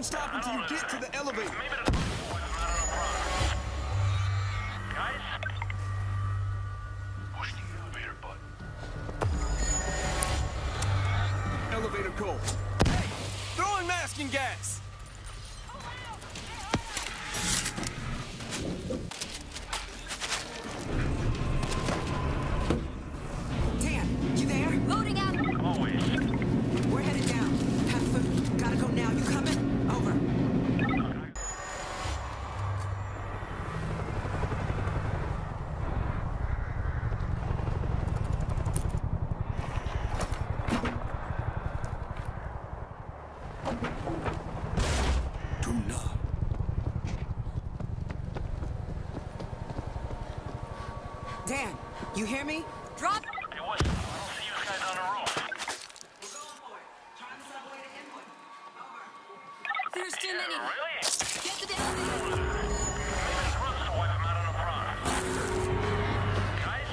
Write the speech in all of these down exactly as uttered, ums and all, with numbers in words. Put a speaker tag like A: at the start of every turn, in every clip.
A: Don't stop until you get to the elevator.
B: Maybe the was not on a problem. Guys? Push the elevator button.
A: Elevator code. Hey! Throwing masking gas!
C: Dan, you there?
D: Loading out!
B: Always.
C: We're headed down. Have food. Gotta go now. You coming? Over.
A: Do not.
C: Dan, you hear me?
D: Drop!
B: Hey, what's up? I don't see you guys on the roof.
C: We're going for it. Trying the subway to Inwood. Over.
D: There's too many!
B: Really?
D: Get to the elevator!
B: Maybe the rooster wipe him out on a problem. Guys?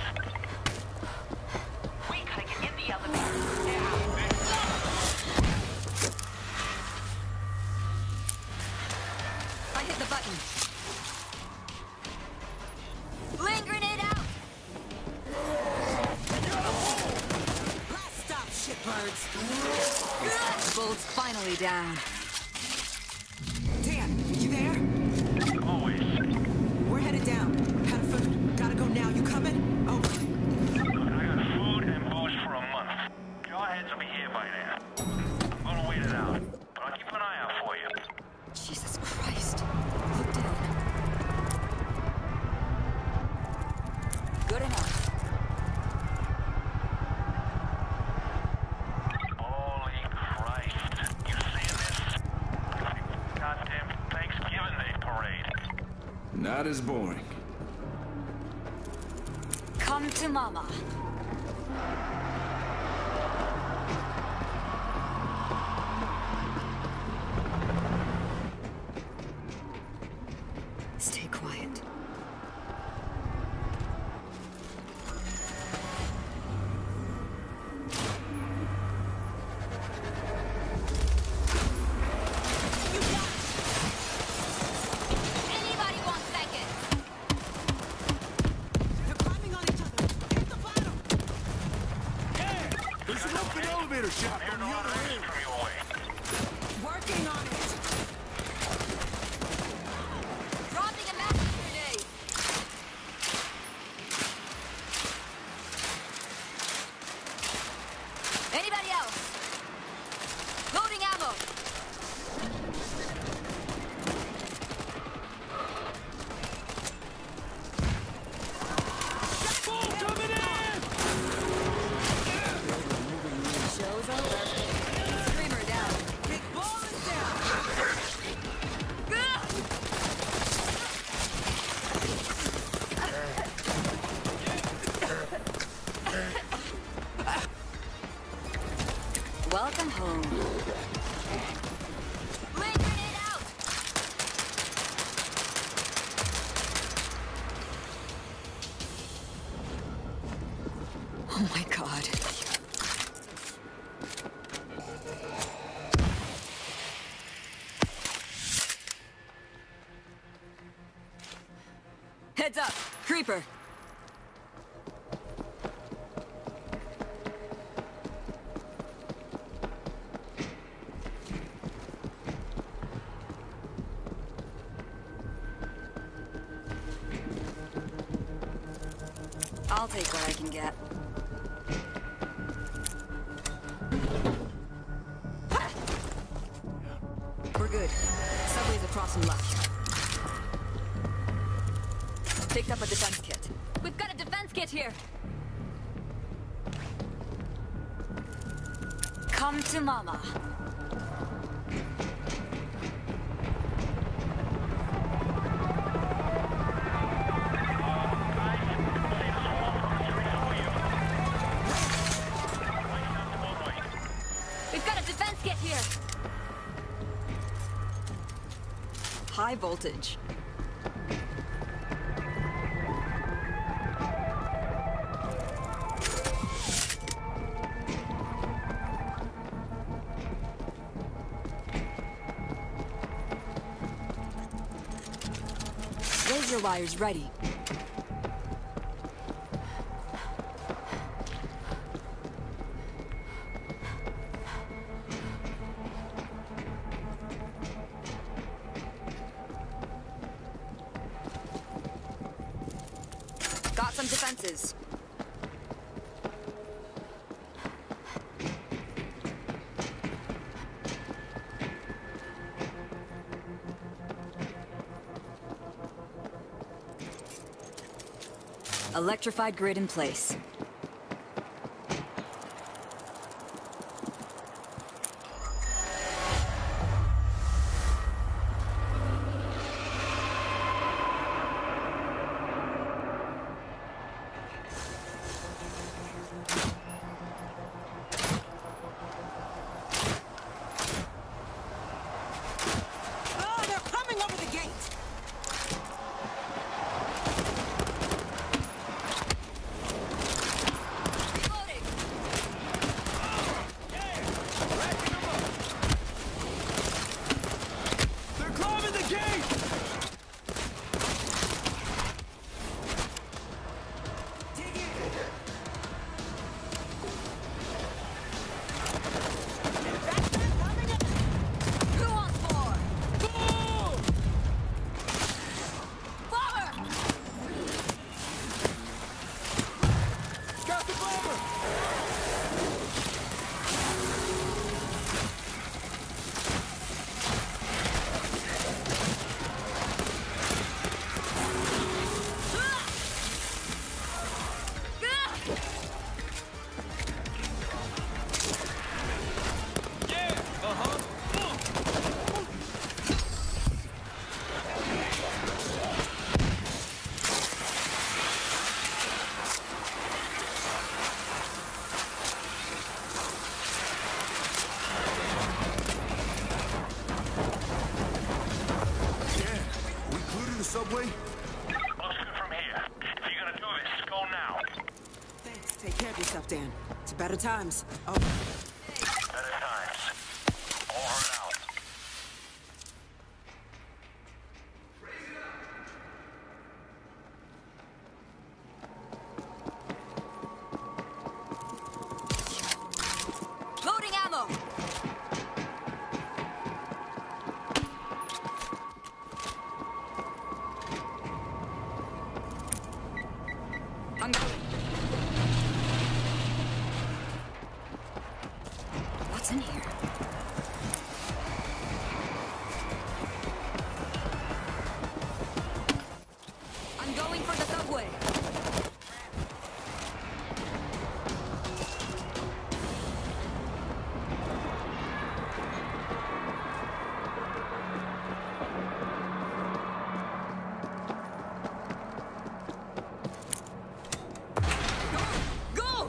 E: We gotta get in the elevator now.
D: I hit the button. Lane grenade out!
C: Last stop, shitbirds.
D: Bolt's finally down.
C: Dan, you there?
B: Always.
C: We're headed down. Have food. Gotta go now. You coming? Over.
B: Look, I got food and booze for a month. Jawheads will be here by now. I'm gonna wait it out. But I'll keep an eye out for you.
D: Jesus Christ. Look down. Good enough.
B: Holy Christ. You seeing this? Goddamn Thanksgiving Day parade.
A: Not as boring.
D: Come to mama. Stay quiet. Anybody want seconds?
C: They're climbing on each other. Hit the bottom.
A: There's an open elevator shaft
B: Here's
A: on the
B: the
A: other
B: other
A: end.
B: from your way.
C: Working on it.
D: Dropping a massive grenade. Anybody else? Loading ammo. Show's over. Screamer down.
C: Big ball is down.
D: Welcome home. Lane grenade out! Oh my god. Heads up! Creeper! I'll take what I can get. We're good. Subway's across and left. Picked up a defense kit. We've got a defense kit here! Come to mama. We've got a defense kit here! High voltage. Razor wire's ready. Got some defenses. Electrified grid in place.
C: Oh, they're coming over the gate!
A: They're climbing the gate!
C: Dig in! That's them coming up!
D: Who wants more?
A: Boom!
D: Bomber!
A: Got the bomber! Yeah, uh-huh. Dan, we clear to the subway?
B: Looks good from here. If you're gonna do this, go now.
C: Thanks. Take care of yourself, Dan. To better times. Oh,
B: Better times. Over and out.
D: Loading ammo! I'm going. What's in here? I'm going for the subway. Go!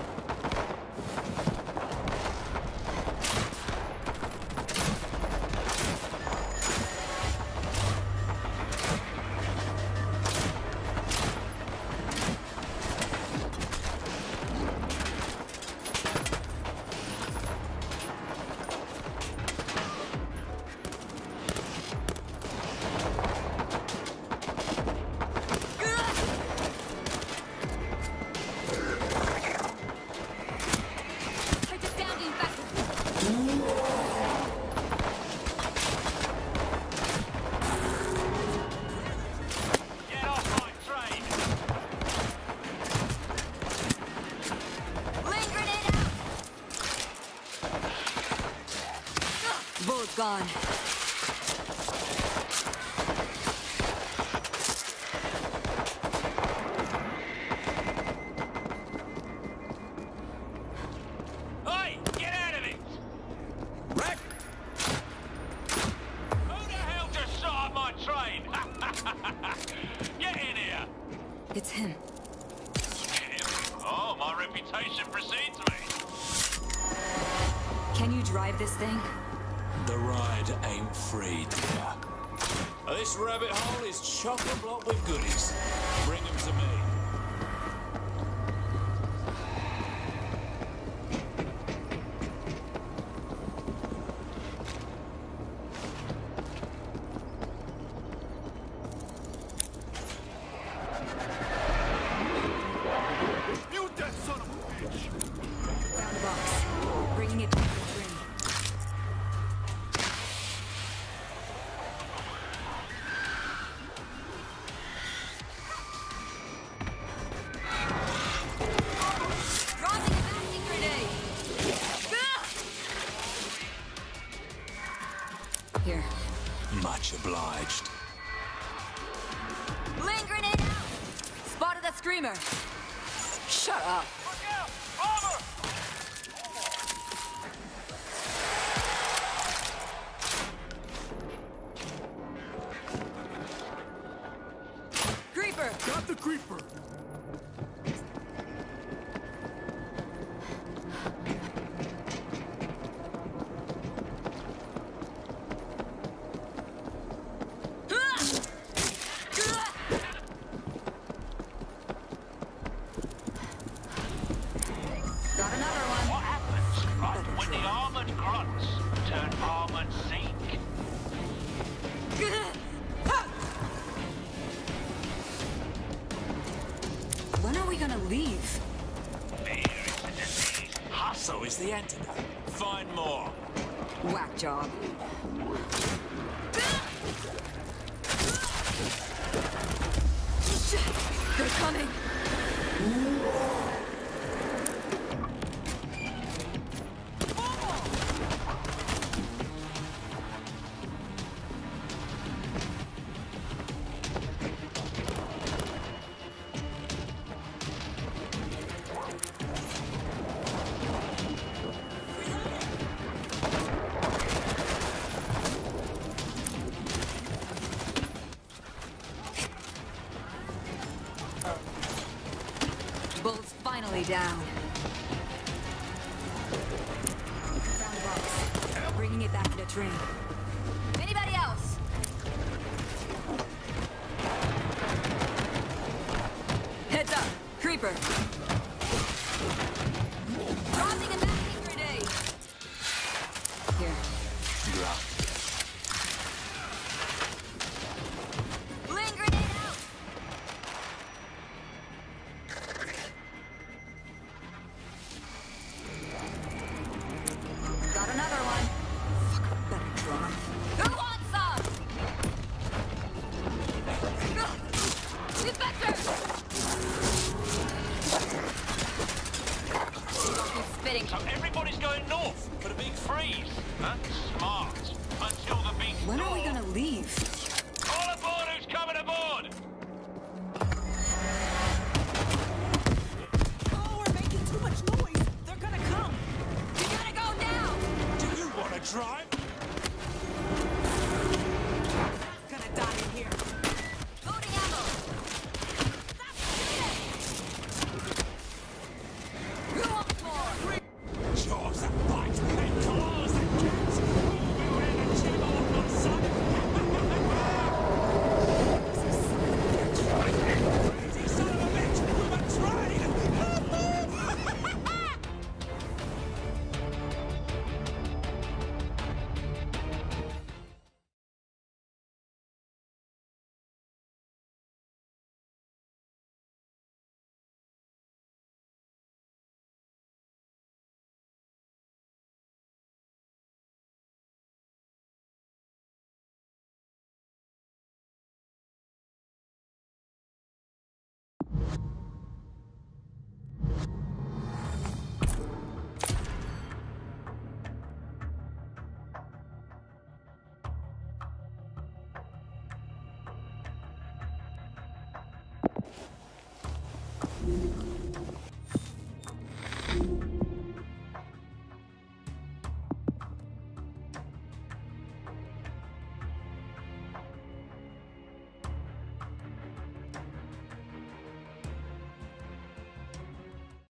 D: I just found the infected.
B: Get off my train!
D: Lane grenade out! Bullet's gone.
B: Hey, get out of it!
A: Rack!
B: Who the hell just shot at my train? Get in here!
D: It's him.
B: Oh, my reputation precedes me.
D: Can you drive this thing?
F: The ride ain't free, dear. This rabbit hole is chock-a-block with goodies. Bring them to me.
D: Creeper! Shut up!
B: Look out! Armor!
D: Creeper!
A: Got the creeper.
D: Got another one.
B: What happens right, when the armored grunts turn armored Zeke?
D: When are we gonna leave?
B: Fear is the disease.
F: Hustle is the antidote. Find more.
D: Whack job. They're coming! Bull's finally down. Found a box. Bringing it back to the train. Anybody else? Heads up! Creeper! Dropping a masking grenade! Here.
F: Drop.
D: Bling grenade out! Got another one. Fuck, better drop. Who wants some? Inspector! Keep spitting.
B: So everybody's going north for the big freeze. Huh? Smart. Until the big
D: When are we
B: thaw.
D: gonna leave?
B: All aboard who's coming aboard!
C: Oh, we're making too much noise. They're gonna come.
D: We gotta go now!
F: Do you want to drive?
C: Gonna die in here.
D: Loading ammo! Who wants more?
F: Jaws that bite and claws that catch. We were in a gym all on son. Crazy son of a bitch with a train.